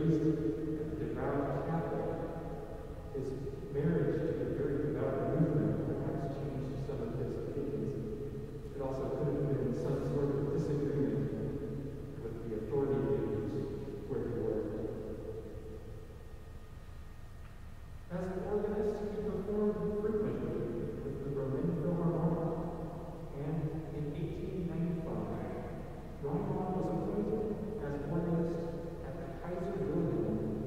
raised a devout Catholic. His marriage to a very devout Lutheran perhaps changed some of his opinions. It also could have been some sort of disagreement with the authority figures where he worked. As an organist, he performed frequently with the Berlin Philharmonic, and in 1895, Reinhold was appointed as organist at the Kaiser Wilhelm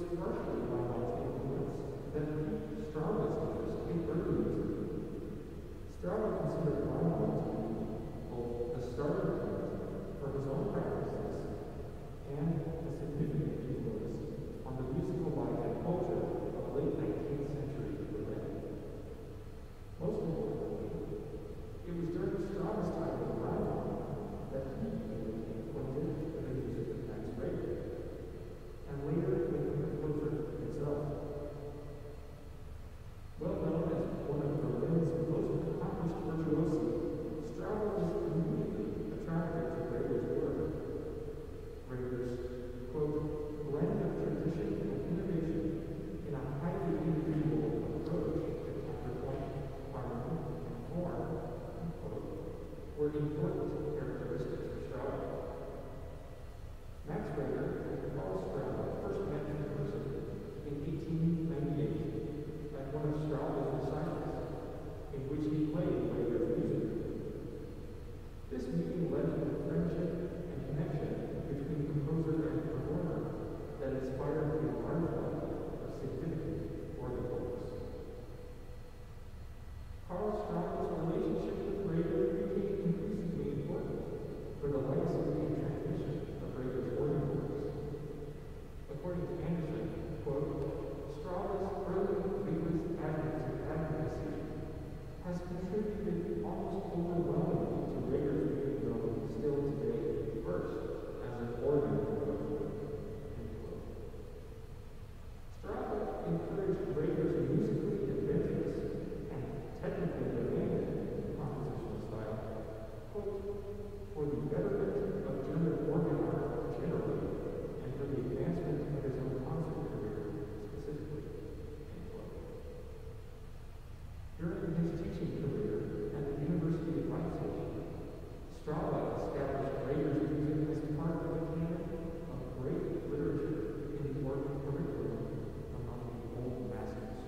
partially Reinhardt's influence that Pete Strauss used in early music. Strauss considered Reinhardt to be both the starting point for his own practices and a significant influence on the musical life and culture of late 19th century Berlin. Most importantly, it was during Strauss' time with Reinhardt that he became acquainted with the music of Max Reger, and later with the composer himself. Well known as one of Berlin's most accomplished virtuosi, Strauss was immediately attracted to Reger's work. Reger's, quote, blend of tradition and innovation in a highly individual approach to counterpoint, harmony, and form, unquote, were important characteristics for Strauss. Max Reger and Karl Strauss first met in person in 1898 at one of Strauss's recitals, in which he played Reger's music. This meeting led to a friendship and connection between composer and performer that inspired a large body of significant organ works. Karl Strauss's relationship with Reger became increasingly important for the legacy and transmission of Reger's organ works. According to Anderson, quote, Strauss's early vigorous advocacy has contributed almost overwhelmingly to Reger's being known still today first as an organ composer, end quote. Strauss encouraged Reger's musically adventurous and technically demanding compositional style, quote, for the betterment of German organ art generally, and for the advancement of his own concert career specifically, end quote. During his teaching career at the University of Leipzig, Strauss established Reger's music as part of a canon of great literature in the organ curriculum among the old masters.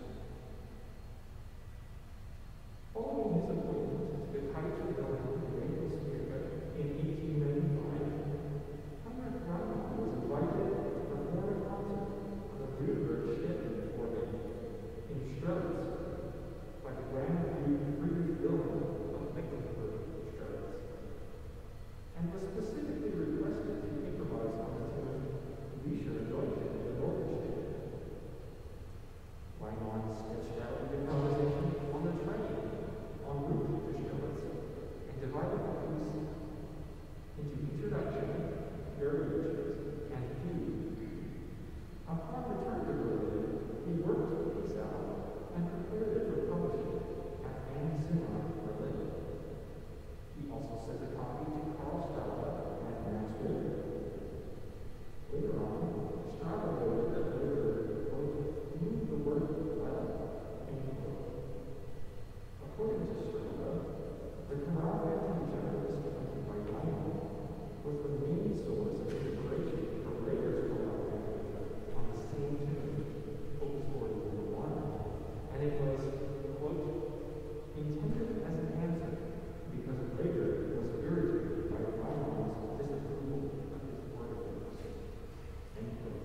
Following his appointment to the Kaiser Wilhelm Music in 1895, Heinrich Reinhardt was invited to perform a concert on the Lüneburg Städten organ in Strelitz by the Grand Duke Friedrich Wilhelm of Mecklenburg-Strelitz, and was specifically requested to improvise on the tune Lieder Deutsche in Norderstedt. Reinhardt sketched out the improvisation on the train en route to Strelitz and divided the piece into introduction, variations, and fugue. Upon return to Berlin, he worked the piece out and prepared it for publishing at Anne Zimmer, Berlin. He also sent a copy to Karl Strauss and Max Reger. Later on, Strauss noted that Reger, quote, knew the work well, end quote. According to Strauss, the chorale fantasia accompanied by Reinhardt was the main source of inspiration for Reger's chorale fantasia on the same tune, Opus 41, and it was, quote, intended as an answer because Reger was irritated by Reinhardt's disapproval of his organ works, end quote.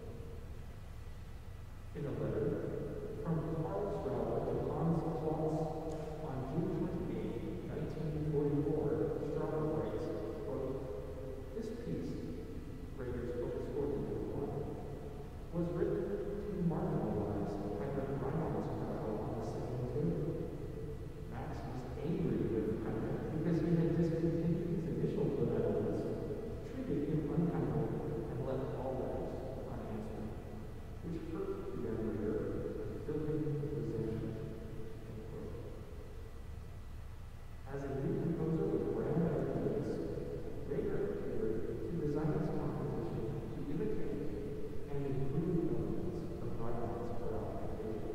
In a letter from Karl Strauss to Hans Klotz on June 28, 1944, Strauss writes, quote, this piece, Reger's Opus 41, was written to marginalize Heinrich Reinhardt's chorale on the same tune. Max was angry with Heinrich because he had discontinued his initial benevolence, treated him unkindly, and left all letters unanswered, which hurt the young Reger and filled him with resentment, end quote. As a new composer with grand ideas, Reger appeared to design his composition to imitate and improve elements of Reinhardt's chorale fantasia.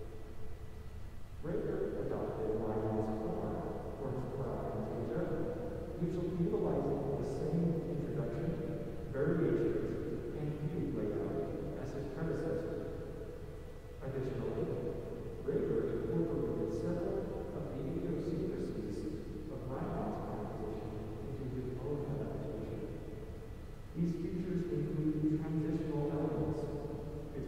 Reger adopted Reinhardt's form for his chorale fantasia, utilizing the same introduction, variations, and fugue layout as his predecessor. Additionally, Reger incorporated several of the idiosyncrasies of Reinhardt's composition into his own adaptation. These features include transitional elements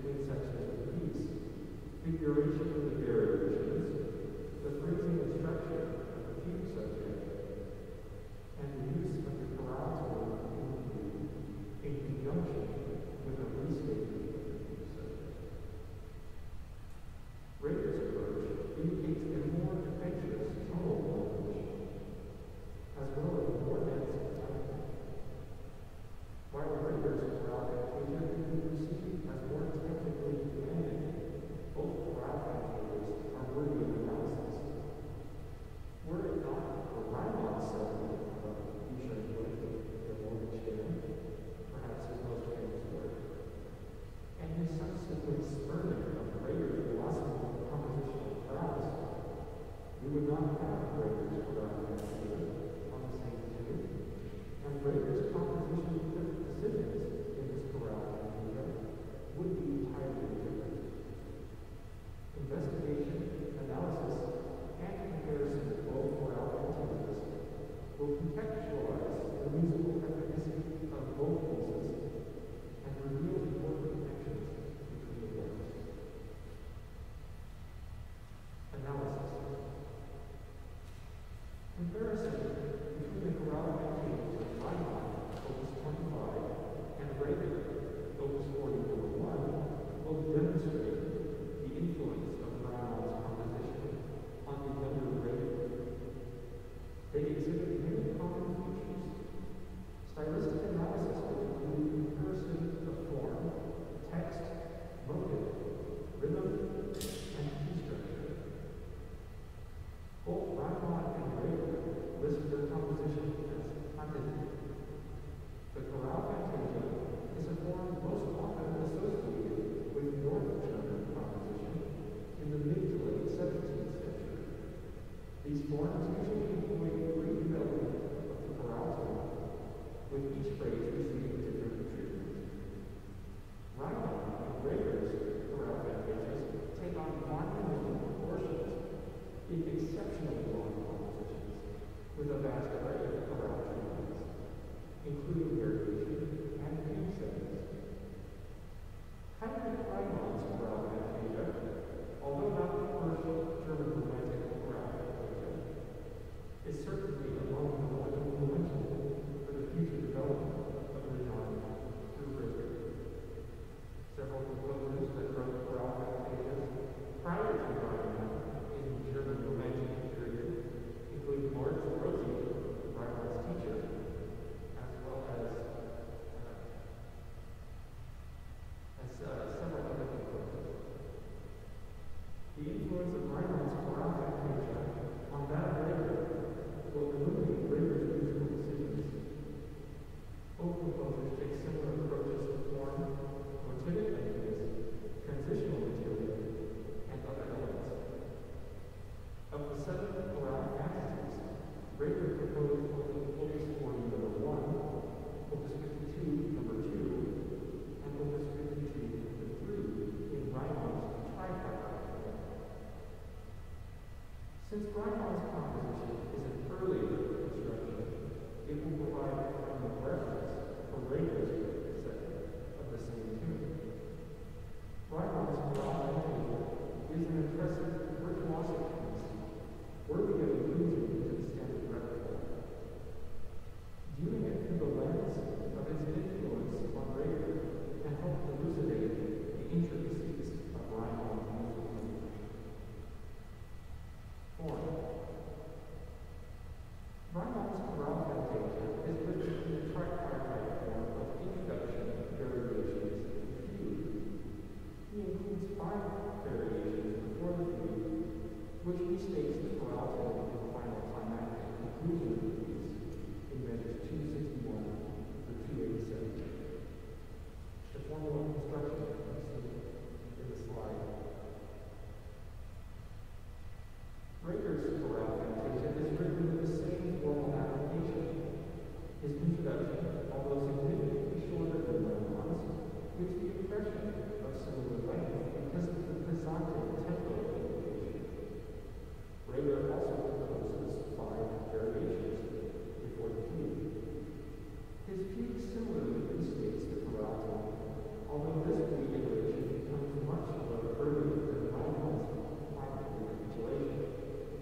forms usually employ redevelopment of the chorale tone, with each phrase receiving different treatment. Reinhold and Reger's chorale fanfasias take on monumental proportions in exceptionally long compositions, with a vast array of chorale treatments, including variation and theme settings. Heinrich Riemann's chorale fantasia, although not the first German romantic chorale fantasia, is certainly among the most influential for the future development of the genre through Reger. Several composers that wrote chorale fantasias prior to Riemann in the German romantic period include Moritz Rossi, Riemann's teacher, as well as several other composers. The influence of Riemann's chorale fantasia on that of Reger will illuminate Reger's musical decisions. Both composers take similar approaches to form, motivic ideas, transitional material, and other elements. Of the 7 chorale fantasies, Reger proposed only Opus 40 number 1, Opus 52 number 2, and Opus 52 number 3 in Riemann's tripartite form. Since Riemann's composition is an earlier construction, it will provide a frame of reference for Reger's setting of the same tune. Riemann's chorale fantasia is an impressive virtuosic piece, worthy of inclusion into the standard repertoire. Viewing it through the lens of its influence on Reger can help elucidate the intricacies of Riemann's musical language. Form. Riemann's chorale fantasia is written in the tripartite form of introduction, variations, and fugue. He includes 5 variations before the fugue, which restates the chorale tone in the final climactic conclusion of the piece in measures 261 through 287. The formal construction is in the slide. Reger's chorale fantasia is written with the same formal application. His introduction, although significantly shorter than Riemann's, gives the impression of similar length because of the pizzate tempo indication. Reger also proposes 5 variations before the fugue. His fugue similarly restates the chorale tone, although this reiteration becomes much earlier than Riemann's final recapitulation.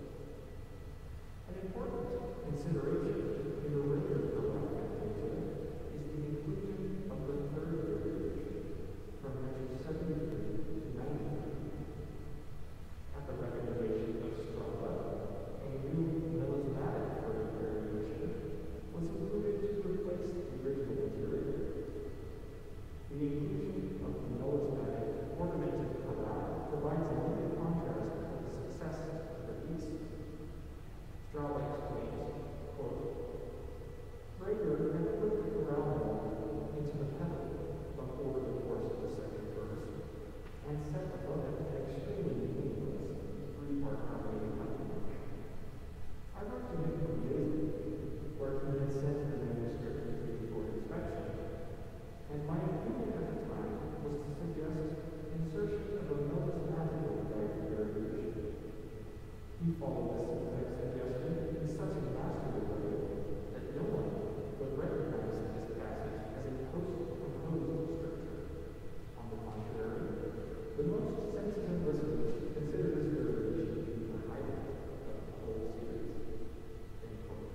An important consideration in the Reger chorale fantasia is the inclusion of the 3rd variation from measures 73 to 93. At the recommendation of Strauss, a new melismatic 3rd variation was included to replace the original material. The inclusion of the melismatic ornamented chorale provides a needed contrast with the success of the piece. Strauss explains, quote, Reger had put the chorale note into the pedal before the course of the 2nd verse, and set above it an extremely meaningless 3-part harmony accompaniment. I wrote to him from Lisbon, where he had sent the manuscript to me for inspection, and my opinion at the time was to suggest insertion of a melismatical type variation. He followed this suggestion in such a masterly way that no one would recognize this passage as a post-composed scripture. On the contrary, the most sensitive listeners consider this variation to be the highlight of the whole series. End quote.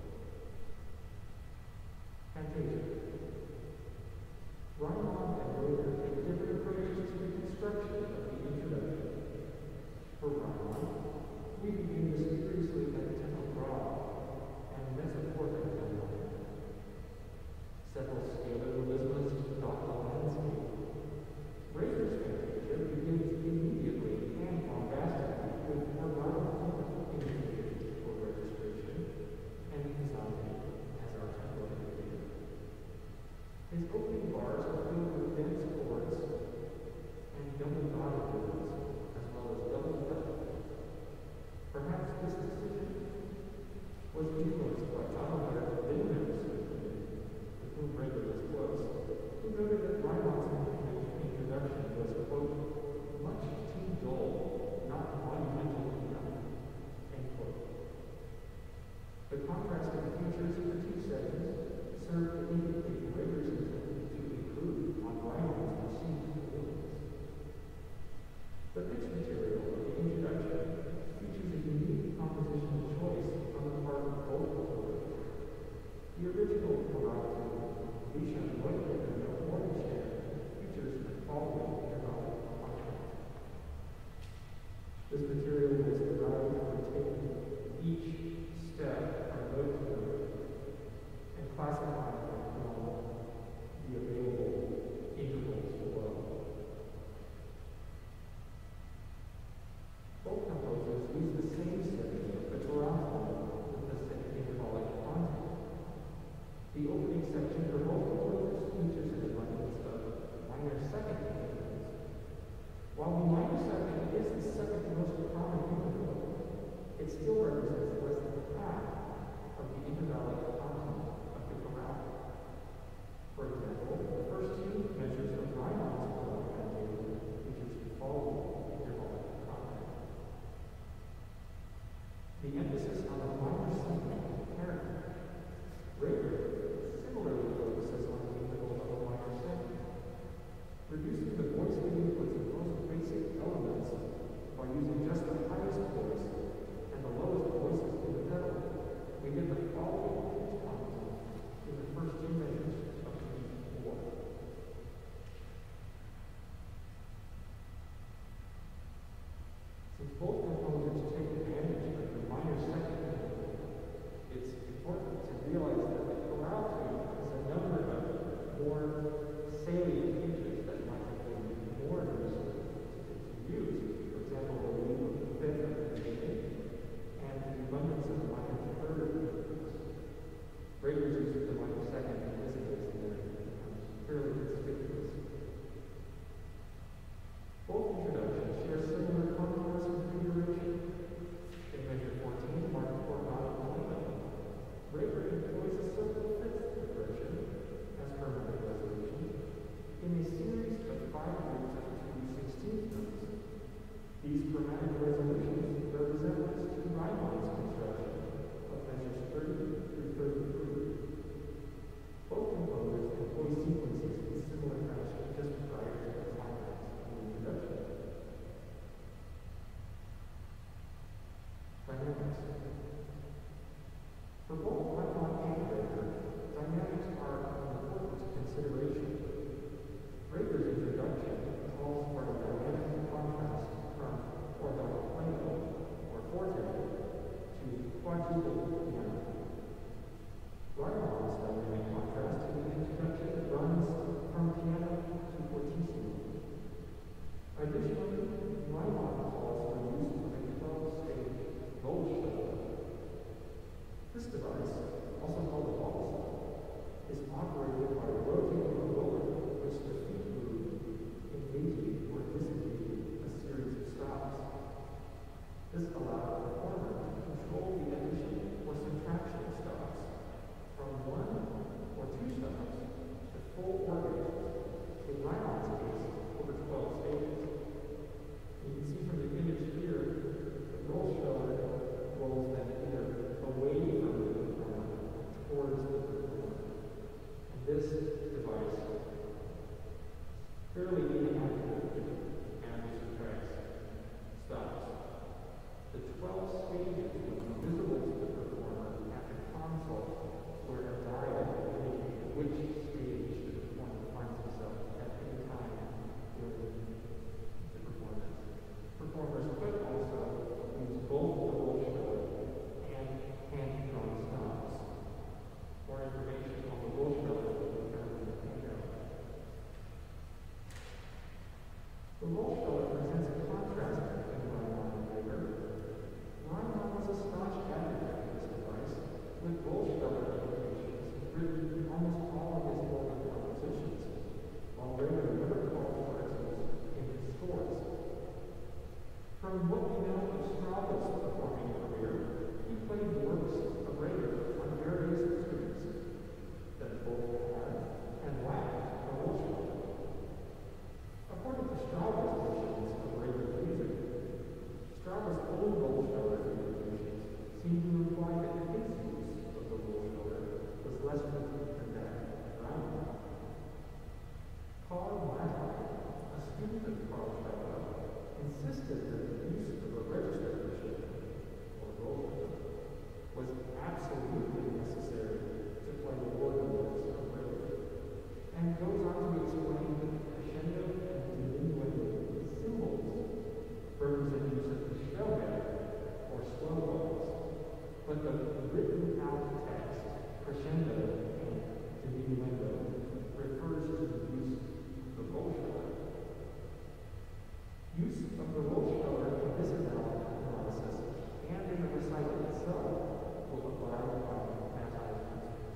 Fantasia. Riemann and Reger take different approaches to the construction of the introduction. For Riemann, we begin mysteriously at tempo grave and mezzo-forte tempo. Several scalar melismas dot the landscape. Reger's fantasia begins immediately and bombastically with orgato indicated for registration and pizzate as our tempo indicator. His opening bars are filled with dense chords and double dotted rhythms, as well as double pedal. Perhaps this decision was influenced by Adalbert Williams, with whom Reger was close, who noted that Riemann's introduction was, quote, much too dull, not monumental enough, end quote. The contrasting features of the two settings serve to indicate Reger's intent to improve on Riemann's received feelings. The pitch material of the introduction features a unique compositional choice on the part of both composers. The original chorale, Lisha Leutgeb and Morgenstern, features the following hydraulic contrast. This material was derived from taking each step from note to note and classifying them along the available intervals below. Both composers use the same setting of the chorale with the same hydraulic content. The opening section for both composers features an abundance of minor second intervals. While the minor second is the second most common interval, it still represents less than half of the intervallic content of the chorale. For example, the first two measures of Riemann's chorale table features the following intervallic content. The emphasis on the minor second is apparent. Reger similarly focuses on the interval of a minor second, reducing the voice leading with the most basic elements by using just the highest voice and the lowest voices in the pedal. We get the following pitch content in the first two measures of the E4. Since both composers take advantage of the minor second interval, it's important to realize that the chorale tune has a number of more salient features that might have been more useful to use. For example, the lead of the fifth and the eighth, and the abundance of the minor third intervals. Reger's use of the minor second in this case becomes fairly conspicuous. Both introductions share similar contours and configuration. In measure 14, marked Coronado Plano, Reger employs a simple fifth progression as harmonic resolution in a series of 5 groups of 2/16 notes. These chromatic resolutions bear resemblance to Riemann's construction of measures 30 through 33. Both composers employ sequences in similar fashion just prior to the climax of the introduction. Dynamics. For both Riemann and Reger, dynamics are an important consideration. Reger's introduction calls for a dynamic contrast from orthogonal plano or forte to quadruple piano. Riemann's dynamic contrast in the introduction runs from piano to fortissimo. Additionally, Riemann calls for use of a 12-stage Goldschiller. This device, also called a valse, is operated by rotating a roller which the feet move, engaging or disengaging a series of stops. This allows the performer to control the addition or subtraction of stops from 1 or 2 stops to full organs, in Riemann's case, over 12 stages. You can see from the image here, the Goldschiller rolls them either away from the performer towards the performer. And this device fairly inaccurately and subtracts stops. The 12 stages would be visible to the performer at the console, where a dial indicates which stage the performer finds himself at any time during the performance. Performers could also use both the Goldschiller and hand-drawn stops. More information on the Goldschiller will be found in the handout. The Goldschiller presents a contrast between Riemann and Reger. Riemann was a staunch advocate of this device, with Goldschiller applications written in almost all of his older compositions, while Reger never called for its use in his scores. From what we know of Strauss's performing career, he played works of Reger that Carl Schreiber insisted that the use of a registered bishop, or Rollston, was absolutely necessary to play the ordinance of prayer, and goes on to explain that crescendo and diminuendo symbols represent use of the shellhead or slow balls, but the written out text, crescendo and diminuendo, refers to the use of the Rollspeller. Use of the Rollspeller in this analysis and in the recital itself will apply by baptized principles.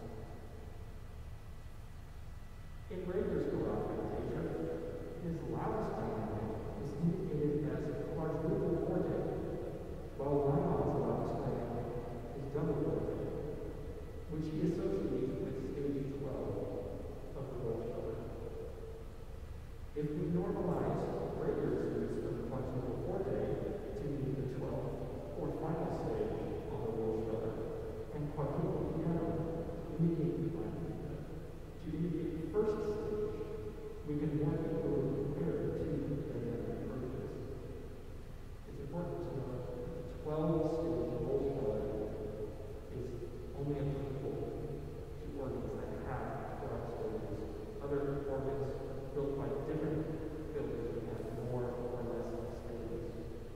In Rader's chorale fantasia, his loudest dynamic is indicated as quadruple forte, while Raimund's loudest dynamic is double forte, which he associates with stage 12 of the Rollspeller. If we normalize Rader's use of the quadruple forte to mean the 12th or final stage on the Rollspeller, and quadruple piano to indicate the first stage, we can more equally compare the two dynamic approaches. It's important to note that the 12-stage Rollspeller is only applicable to organs that have 12 stages. Other organs built by different builders have more or less stages.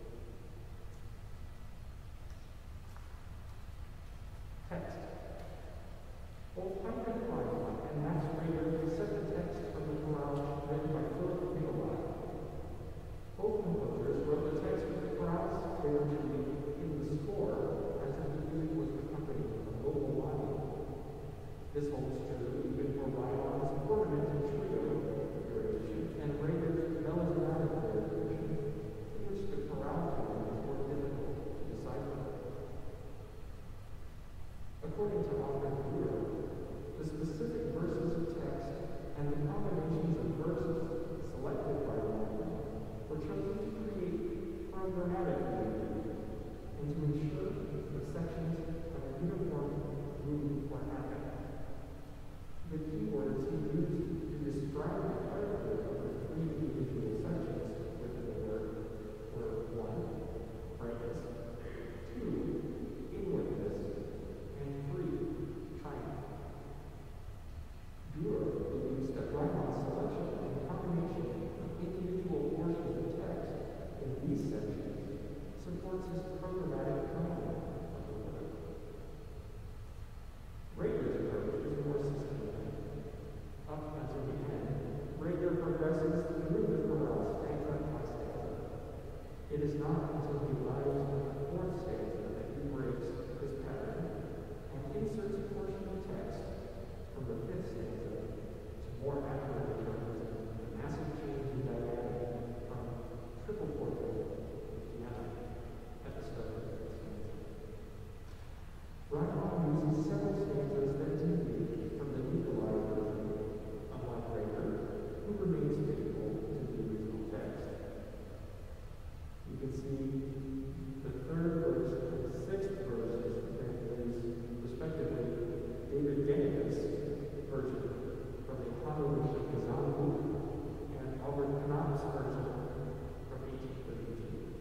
Text. Both Heinrich Reinhardt and Max Rader set the text of the chorale written by Philip Nicolai. Both composers wrote the text of the chorales they were to read in the score as if the music was accompanied with a vocal line. This holds true even for Raimund's ornamented trio variation and Rader's melodramatic variation, in which the chorale tone is more difficult to decipher. According to Alfred Bührer, the specific verses of text and the combinations of verses selected by Raimund were chosen to create programmatic unity and to ensure the sections of a uniform mood or habit. The keywords he used to describe the character of the three individual sections within the work were 1. Brightness, 2. Inwardness, and 3. Triumph. Bührer believes that Raimund's selection and combination of individual portions of text in these sections supports his programmatic content of the work. Rader's approach is more systematic. Up until the end, Rader progresses through the chorale stanza by stanza. It is not until he arrives at the fourth stanza that he breaks his pattern and inserts a portion of text from the fifth stanza to more accurately represent the massive change in dynamic from triple forte to piano at the start of the fifth stanza. Raimund uses several stanzas that deviate from the Nicolai version, unlike Rader, who remains faithful to the original text. You can see the third verse and the sixth verses that is respectively David Genghis version from the Hannoversche Gesangbuch and Albert Knapp's version from 1832.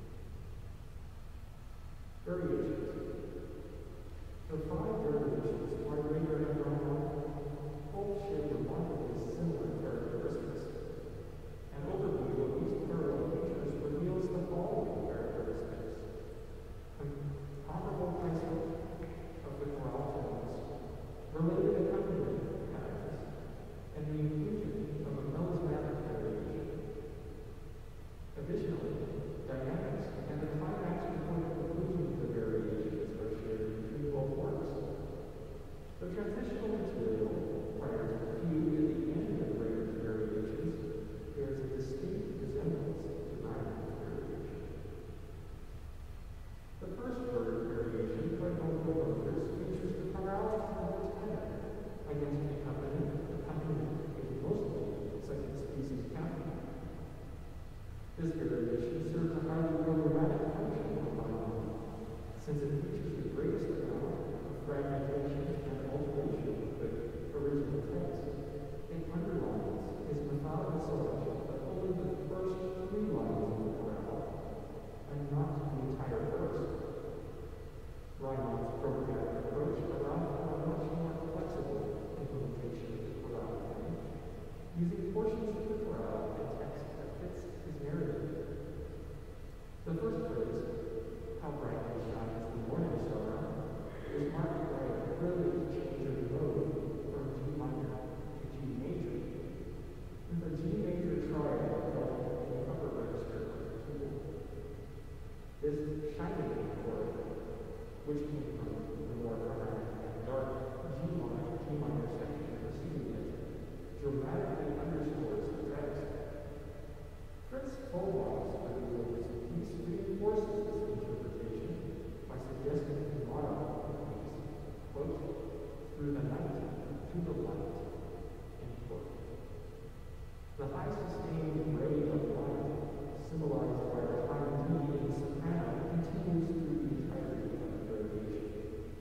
Variations. The 5 variations by Rader and Raimund both share remarkably similar characteristics. An overview of these parallel features reveals the following characteristics: comparable placement of the chorale tones, related accompaniment patterns, and the inclusion of a melodramatic variation. Additionally, dynamics and the climax before the conclusion of the variations are shared between both works. The transitional material prior to the fugue at the end of Rader's variations bears a distinct resemblance to Raimund's variation. The first variation by both composers features the chorale from the tenor against an accompaniment in mostly second species counting. This variation serves a highly programmatic function for Raimund, since it features the greatest amount of fragmentation and alteration of the original text. It underlines his methodical selection of only the first The high sustained ray of light, symbolized by the high D in the soprano, continues through the entirety of the variation.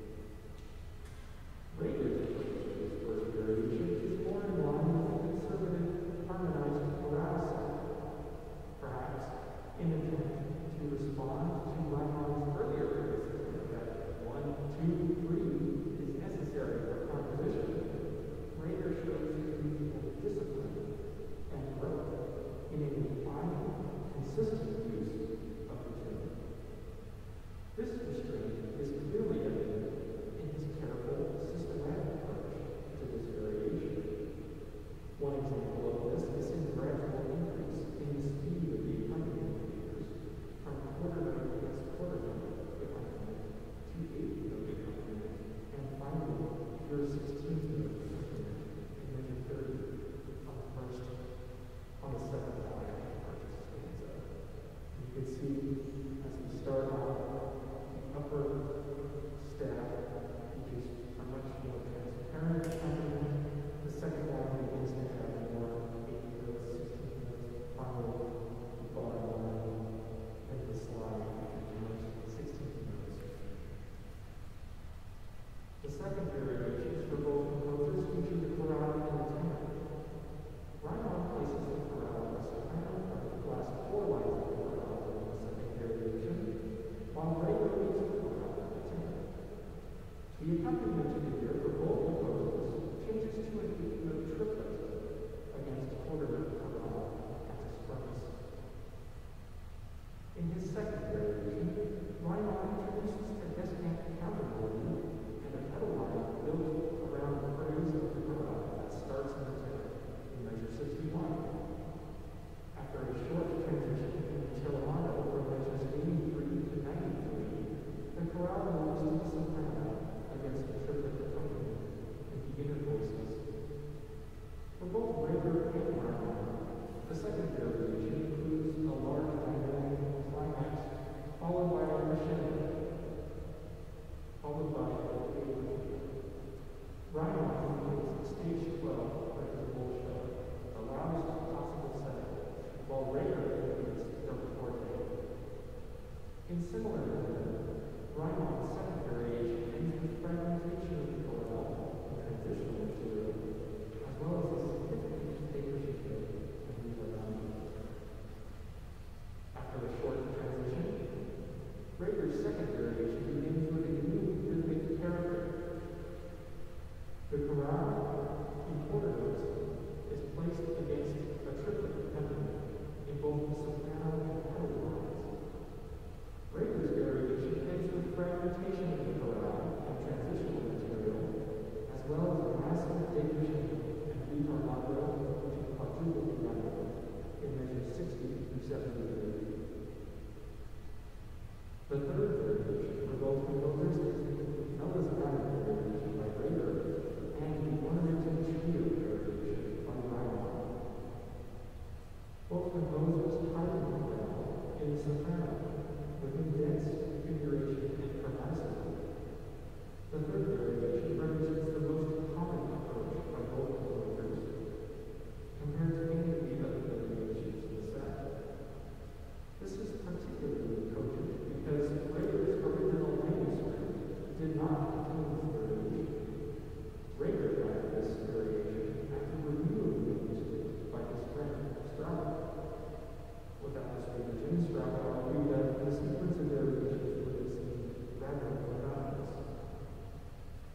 Rader's approach to this first variation is more in line with the conservative, harmonized chorale sound, perhaps in an attempt to respond to Raimund's earlier criticism that 1, 2, 3 is necessary for composition. Rader shows his musical discipline and growth in a refined, consistent use of the tune. This restraint is clearly evident in his careful, systematic approach to this variation. One example of this is his gradual increase in the speed of the accompaniment figures from quarter note against quarter note accompaniment to eighth note accompaniment, and finally pure 16th note accompaniment in measure 30 on the seventh line of the first stanza. You can see as we start off, the upper staff features a much more transparent accompaniment. The second line begins to have more 8th notes, 16th notes, finally the bottom line, and the slide features much 16th notes. The second variations for both composers feature the chorale and the tenor. Raimund places the chorale on the soprano of the last 4 lines of the chorale in the second variation, while Rader leaves the chorale on the tenor. The accompaniment figure for both composers changes to an 8th note triplet against quarter note chorale at the strums. In his second variation, Raimund introduces a descant countermelody and a pedal line built around the phrase of the chorale that starts in the tenor in measure 61. After a short transition in the Telemanno from measures 83 to 93, the chorale moves to the soprano against the triplet accompaniment in beginner voices. For both Rader and Raimund, the second variation includes a large dynamic climax followed by a crescendo, followed by a fade. Raimund makes stage 12 for his whole show, the loudest possible setting, while Rader includes double forte. In similar manner, Raimund's second variation ends with fragmentation of the chorale and transitional material, as well as a significant décrescendo and ritornello. After a short transition, Rader's second variation begins with a new rhythmic character. The chorale, in quarter notes, is placed against a triplet accompaniment in both the soprano and pedal lines. Rader's variation ends with fragmentation of the chorale and transitional material, as well as a massive décrescendo and ritornello to quadruple piano in measures 60 through 73. The third variation for both composers is the melismatic variation by Rader and the ornamented trio variation by Raimund. Both composers heighten the chorale in the soprano with dense configuration and chromaticity. The third variation represents the most common approach by both composers compared to any of the other variations in the set. This is particularly cogent because Rader's original manuscript did not contain this variation. Rader added this variation after reviewing the manuscript by his friend Strauss. Without this revision, Strauss argued that the sequence of variations would have seemed rather monotonous.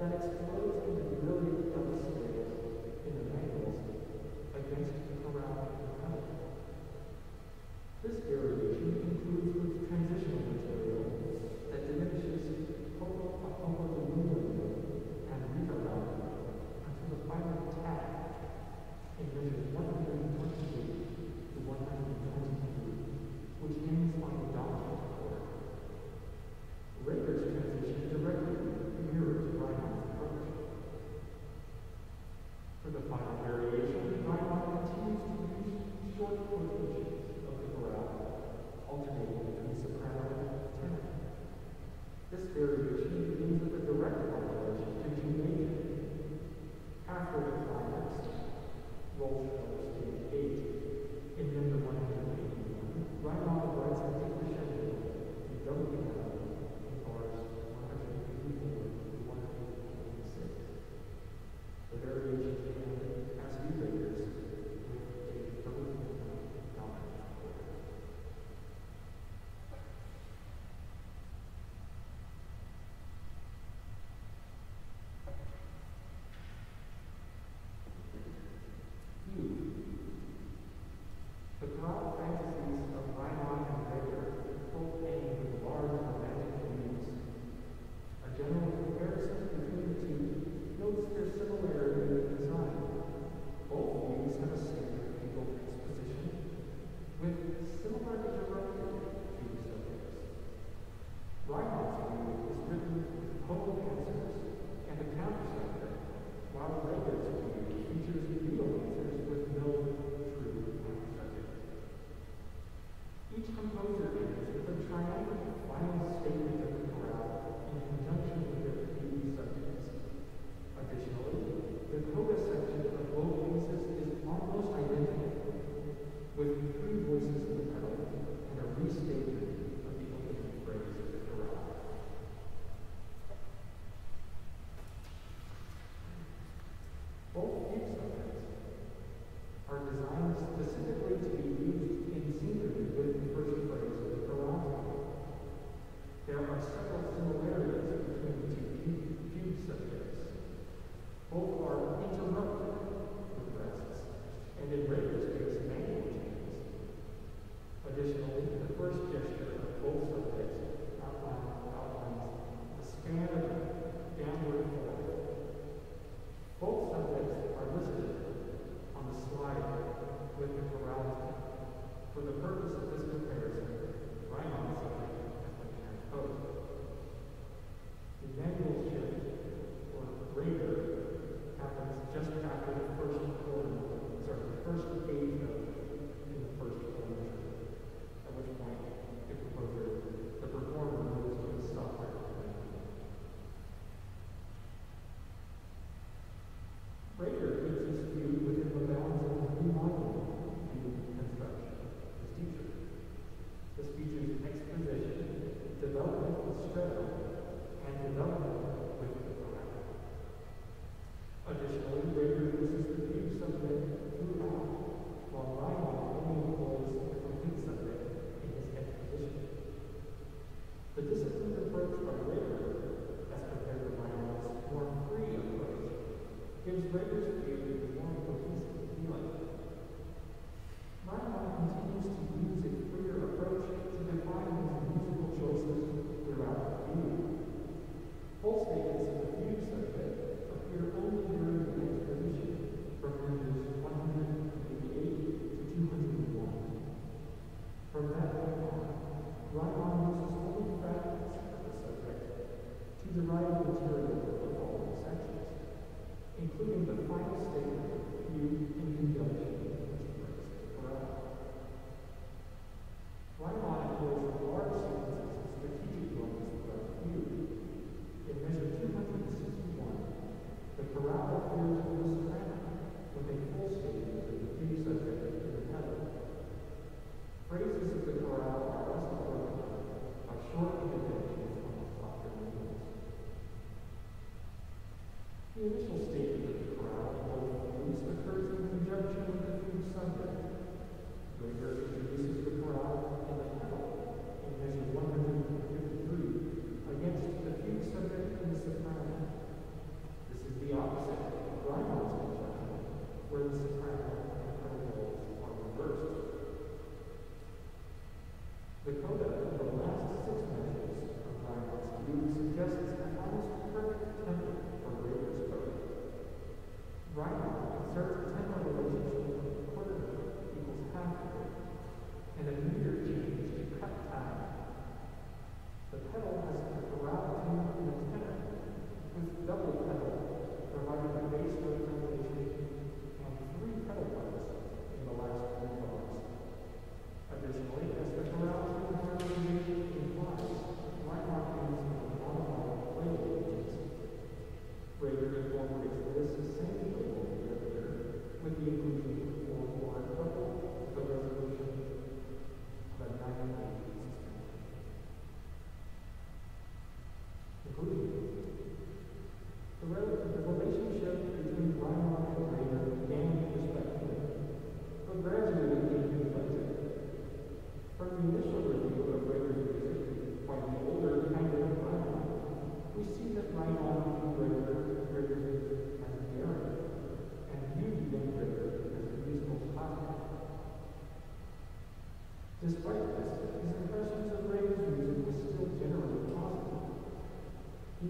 that explodes into brilliant double scales in the angles against the chorale and the pedal. This variation includes with transitional material that diminishes aluminum and reverb until the final tag in measures 122 to 122, which ends on the dominant chord. Rader's transition directly mirrors Reinhardt's approach. For the final variation, Reinhardt continues to use short quotations of the chorale, alternating between soprano and tenor. This variation begins with a direct modulation to G major. After the climax, Roll stage 8, in number 181, Reinhardt writes a decrescendo in double piano in bars 184 to 126. The variations begin as U-Raiders with a double piano dominant chord. The chorale fantasies of Reinhardt and Rader both aim with large romantic themes. A general comparison between the two notes their similarity in design. Both views have a standard angled exposition with similar interrupted fugue subjects. Reinhardt's view is written with pole answers and a counter subject, while Rader's view features real answers with no true counter subject. Each composer ends with a triumphant final statement of the chorale in conjunction with their fugue subjects. Additionally, the coda section of both pieces is almost identical, with 3 voices in the pedal and a restatement of the opening phrase of the chorale. Both fugue subjects are designed specifically to be used in scenery with the first phrase of the chorale. There are several similarities between the two fugue subjects. Both are interrupted with rests, and in Rader's case, manual changes. Additionally, the first gesture of both subjects outlines a span of downward forward. Both subjects are listed on the slide with the chorale. For the purpose of this comparison, Reinhardt's subject has been transposed. The manual shift, or Rader, happens just after the first eighth note in the first chord measure, at which point the performer moves to the stop rate. Rader gives his view within the bounds of the remodeling view construction, his teacher. This features exposition, development with stretto, and development with the chorale. Additionally, Rader uses the fugue subject throughout, while Reinhardt only employs the complete subject in his exposition. The disciplined approach by Rader, as compared to Reinhardt's more free approach, gives Rader's view a more cohesive feeling. Reinhardt continues to use a freer approach to define his musical choices throughout the view. Full statements of the fugue subject appear only during the exposition from measures 188 to 201. From that point on, Reinhardt uses only fragments of the subject to derive material for the following sections, including the final statement of the fugue in conjunction with the phrase of the chorale. Reinhardt employs large sequences of strategic moments throughout the fugue. In measure 261, the chorale appears with a soprano, with a full statement of the fugue subject in the pedal. Phrases of the chorale are also broken up by short indentations on the softer notes. The initial statement of the chorale in both views occurs in conjunction with the fugue subject. Rader introduces the chorale in the pedal in measure 153 against the fugue subject in the soprano.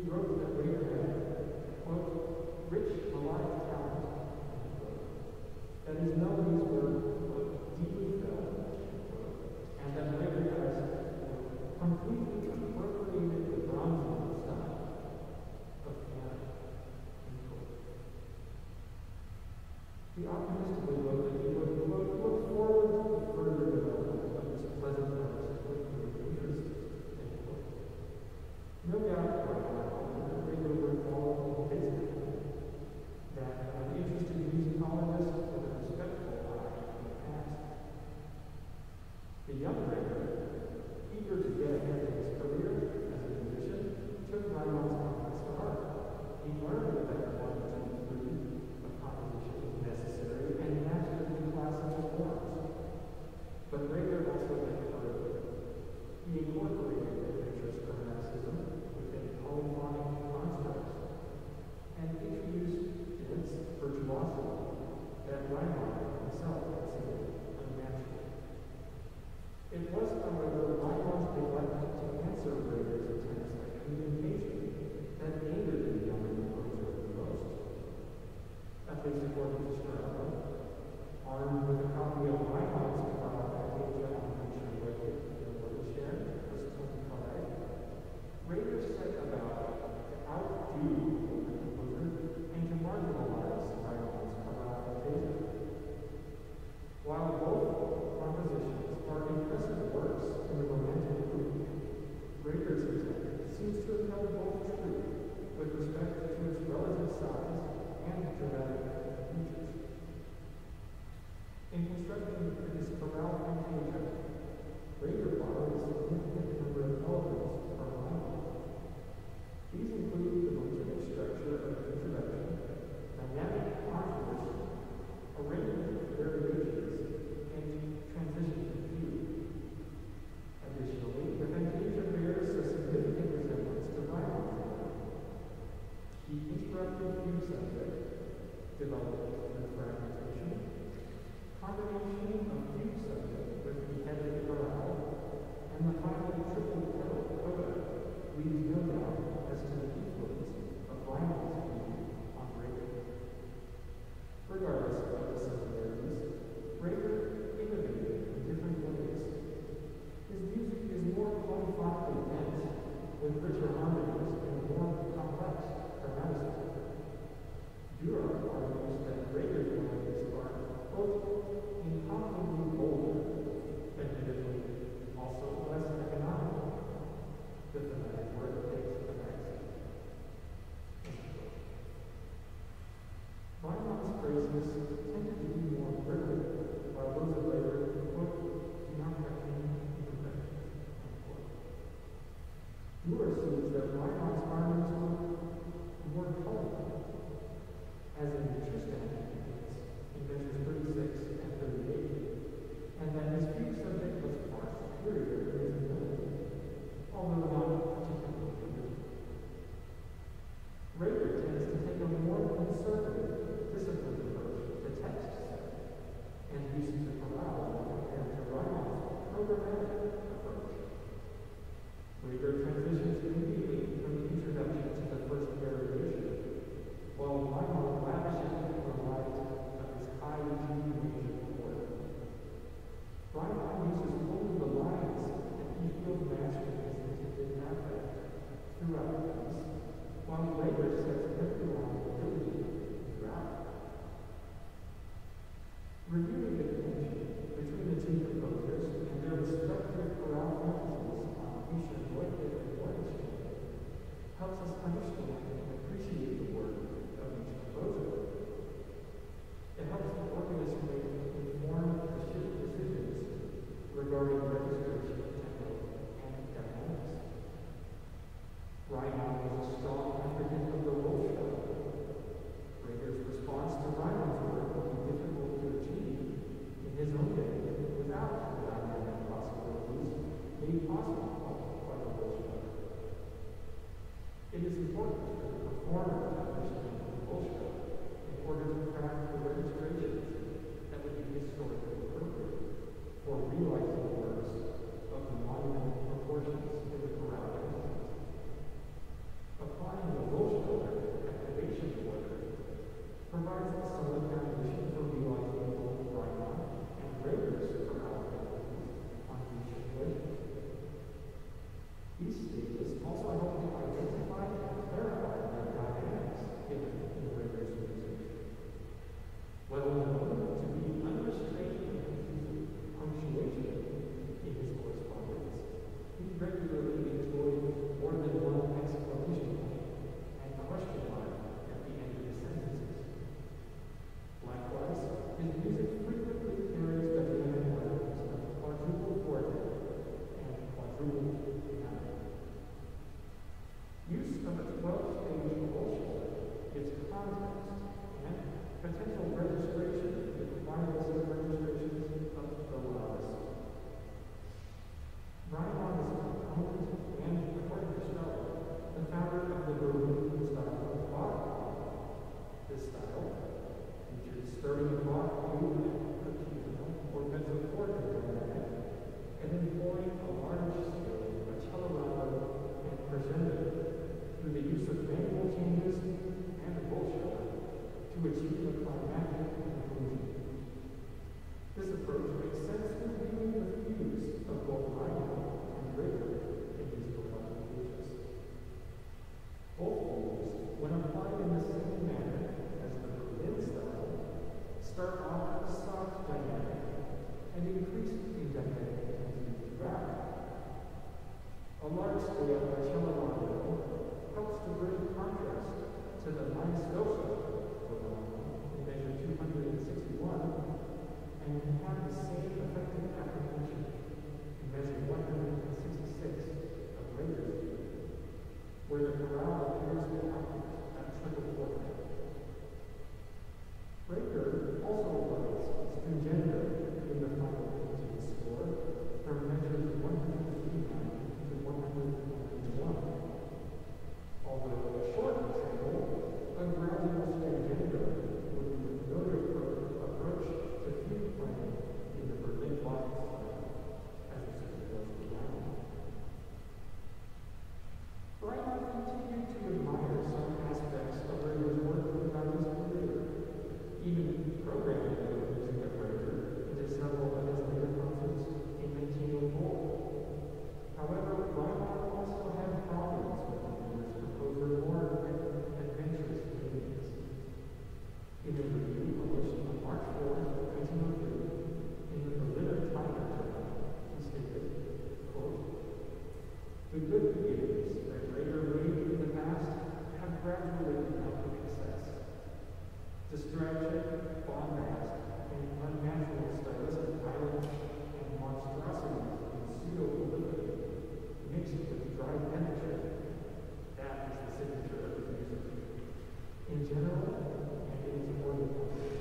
wrote that Rader had, quote, rich melodic talent, quote, that his melodies were, quote, deeply felt, quote, and that Rader has, quote, completely appropriated the Brahms style of piano, end quote. He optimistically wrote that he would, quote, look forward to the further development of this pleasant artist with great interest, end quote. No doubt, Rader recalled his that an interested musicologist with a respectful eye in the past. The young Rader, eager to get ahead in his career as a musician, took Raimund's comments to heart. He learned that 1, 2, 3 of composition was necessary and naturally classical forms. But Rader also went further. He incorporated adventurous chromatism within polyphonic constructs and introduced dense virtuosity that Raimund himself considered unnatural. It was, however, Raimund's neglect to answer Rader's attempts at communication that angered the younger composer the most. At least according to Strauss, armed with a copy of Raimund's Fantasia on Future Wicked in Wordshare, was 25, Rader set about to outdo the composer and to marginalize Raimund's Fantasia. While both compositions are impressive works in the Romantic movement, Rader's intent seems to have held both true with respect to its relative size and dramatic features. In constructing his chorale Fantasia, Rader borrowed a significant number of elements from Raimund. These include the motivic structure of the introduction, dynamic controversy, arrangement variations, and transition to fugue. Additionally, the Fantasia bears a significant resemblance to Raimund's work. The interrupted fugue subject, developed through fragmentation, combination of fugue subject with the headed chorale, and the final triple pedal coda leaves no doubt as to the influence of Raimund's fugue on Rader. Regardless of the similarities, Rader innovated in different ways. His music is more polyphonically dense, with richer harmonies and more complex chromaticism. Dürer argues that Rader's melodies are both incomparably bolder, admittedly also less economical. The thematic word takes the next. Raimund's phrases tended to be more brittle, while those of Rader, quote, do not have any imperfections, unquote. Dürer sees that Raimund's harmonies were more colorful, as in Tristan in measures 36 and 38, and that his fugue subject was far superior in his ability, although not particularly beautiful. Rader tends to take a more conservative, disciplined approach to text setting, and uses the chorale compared to Raimund's programmatic approach. Rader transitions immediately from the introduction to the first variation, while Raimund lavishes the light of his high G major chord. Raimund uses only the lines that he feels matching his intended affect throughout the piece, while Rader sets every line diligently throughout. Reviewing the connection between the two composers and their respective chorale fantasies on Future Wicked and Wordshare helps us understand and appreciate the work of each composer. It helps the organist make informed decisions regarding registration, tempo, and dynamics. Raimund was a strong advocate of the Rollschach. Rader's response to Raimund's work will be difficult to achieve in his own day without the dynamic possibilities made possible by the Rollschach. It is important for the performer to understand the Rollschach in order to craft the registrations that would be historically appropriate for realizing works of the monumental proportions in the chorale. Applying scale by Cellomondo helps to bring contrast to the maestoso in measure 261 and can have the same effective apprehension in measure 166 of Rader's view, where the chorale appears to operate at triple quartet. Rader also writes stringendo in the final painting score from measures 159 to 191. Although a short example, a gradual stringendo would be a familiar approach to fugue playing in the Berlin Gothic style, as the system was for Reinhardt. Reinhardt continued to admire some aspects of Rader's work throughout his career, even programming the music of Rader into several of his later concerts in 1904. However, Reinhardt also had problems with Rader's composer more adventurous beginnings. In a review published on March 4, 1903, in the Berliner Tagestheater, he stated, quote, "The good beginnings that Rader made in the past have gradually become a success. Distraction, bombast, and unnatural stylistic violence and monstrosity in pseudo-polyphony mixed with dry penmanship, that is the signature of his music. In general, and in his order.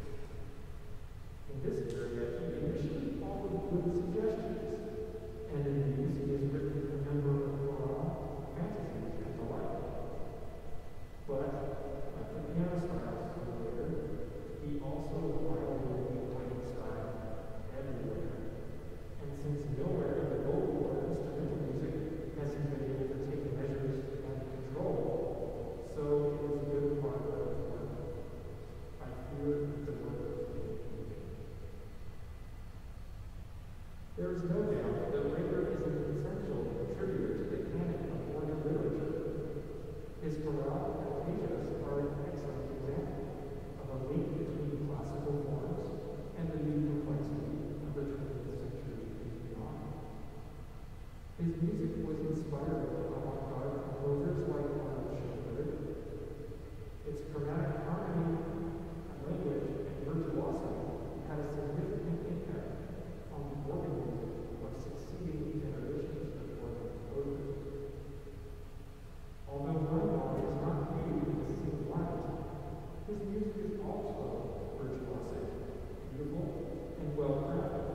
In this area, he initially followed good suggestions, and in these he has written a number of chorale, fantasies, and the like. But, like the piano styles of later, he also violated the playing style everywhere. And since nowhere in the Gold War instrumental music has he been able to take measures and control, so it was a good part of his work. I fear the work was being weak. There is no doubt that Rader is an essential contributor to the canon of organ literature. His chorale and pages are an excellent example of a link between classical forms and the new complexity of the 20th century and beyond. His music was inspired by avant-garde composers like Arnold Schoenberg. Its chromatic harmony, language, and virtuosity had a significant impact on the organ music of succeeding generations of organ composers. Although Reinhardt is not viewed in the same light, his music is also virtuosic, beautiful, and well-crafted.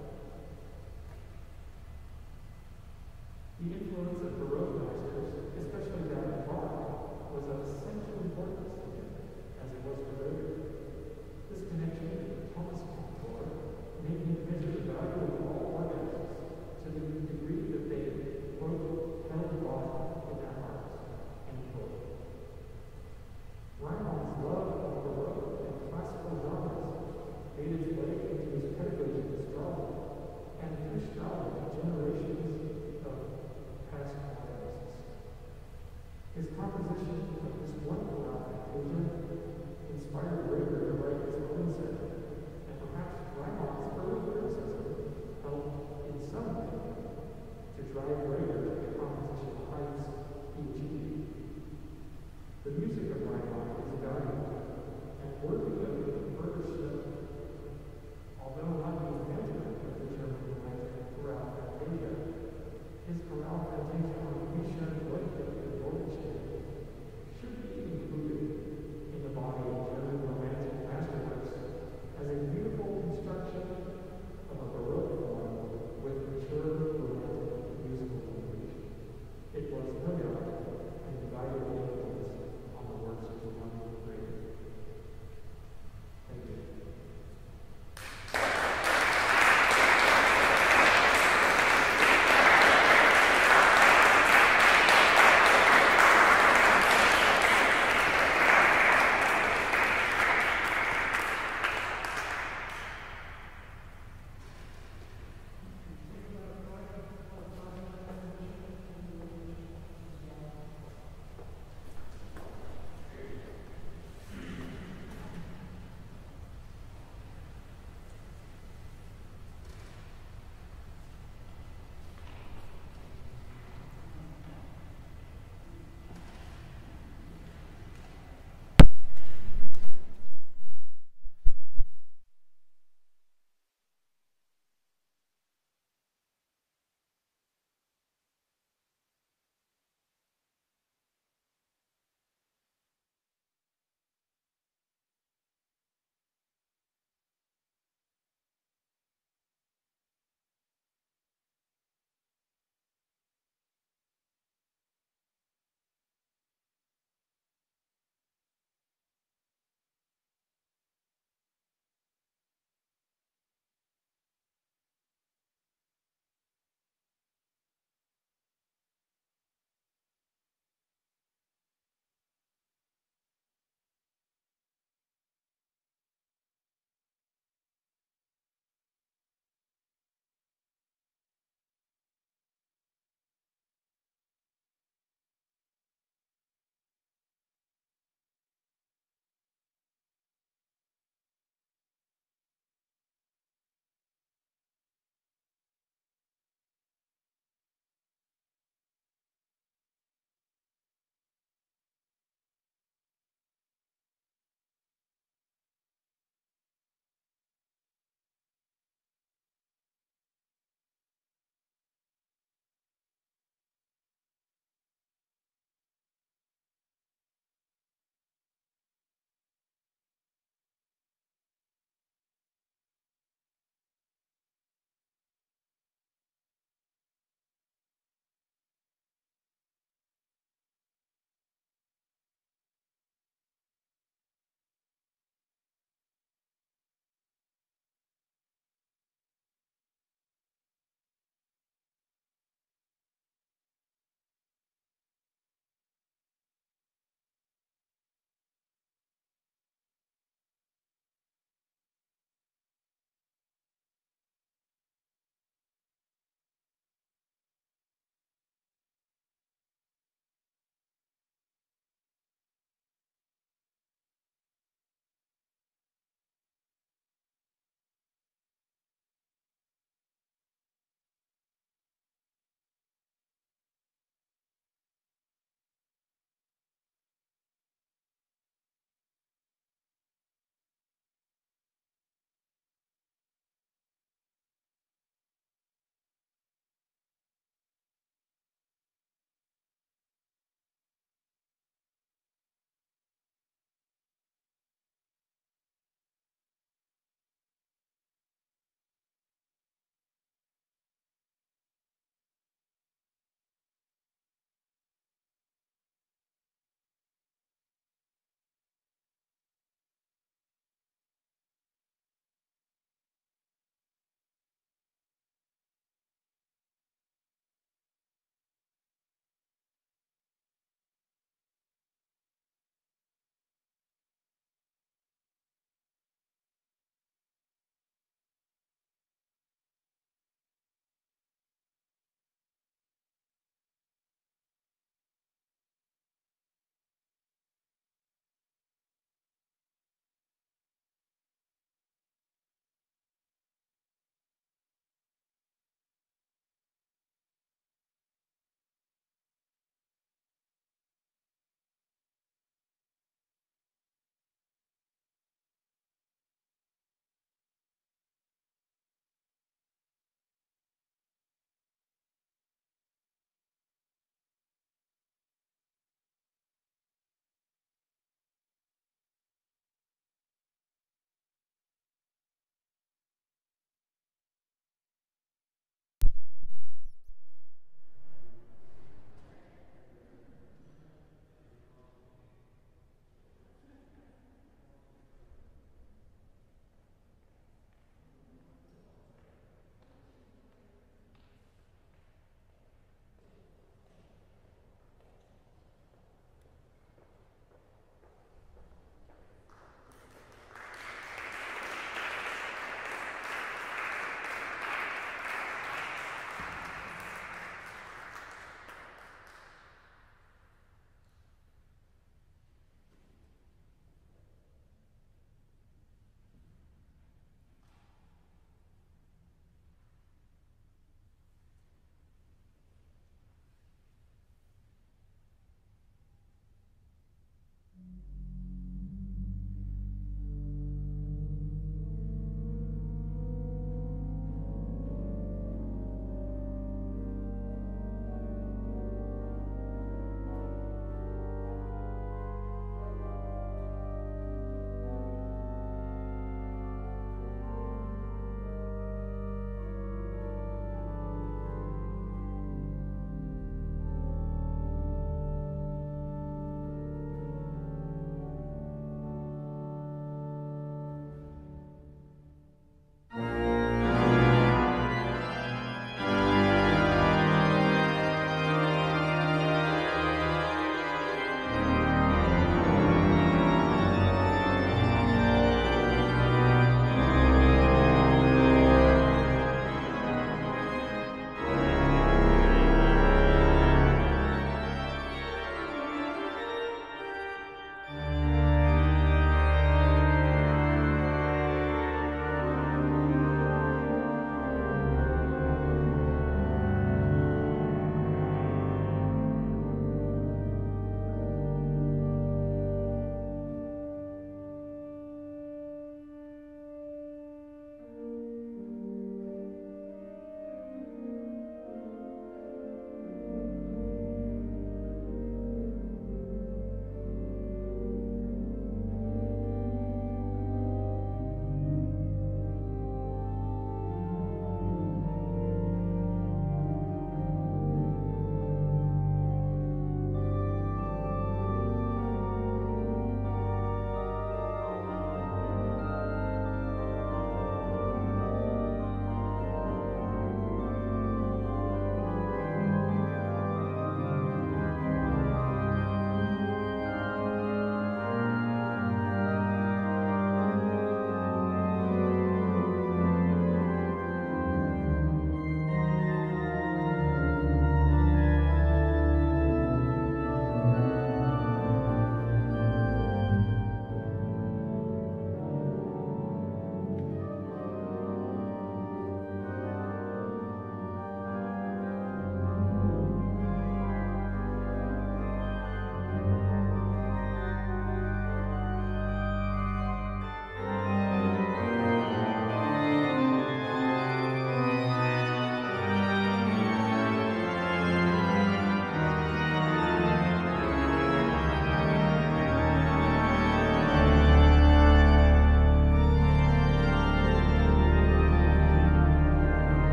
The influence of Baroque masters, especially that of Bach, was of essential importance to him, as it was for Rader. This connection with Thomas Cantor made him measure the value of all organisms to the degree that they, quote, held Bach in their hearts, end quote. Reinhardt's love of Baroque and classical genres made its way into his pedagogy of Strauss, and through Strauss, generations of past modernists. His composition of this one chorale inspired Rader to write his own set, and perhaps Reinhardt's early criticism helped in some way to drive Rader to the composition heights he achieved. The music of Reinhardt is valuable and worthy of